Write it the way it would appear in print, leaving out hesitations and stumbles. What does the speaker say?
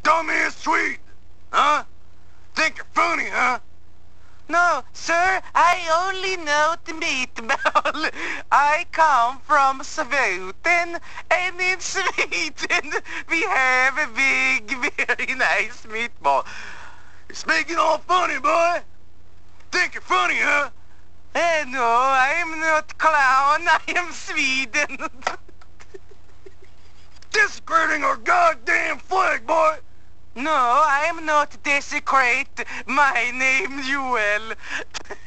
call me a Swede? Huh? Think you're funny, huh? No, sir, I only know the meatball. I come from Sweden, and in Sweden we have a big, very nice meatball. You're speaking all funny, boy. Think you're funny, huh? No, I'm not clown. I am Sweden. Desecrating our goddamn flag, boy. No, I'm not desecrate. My name Jewel.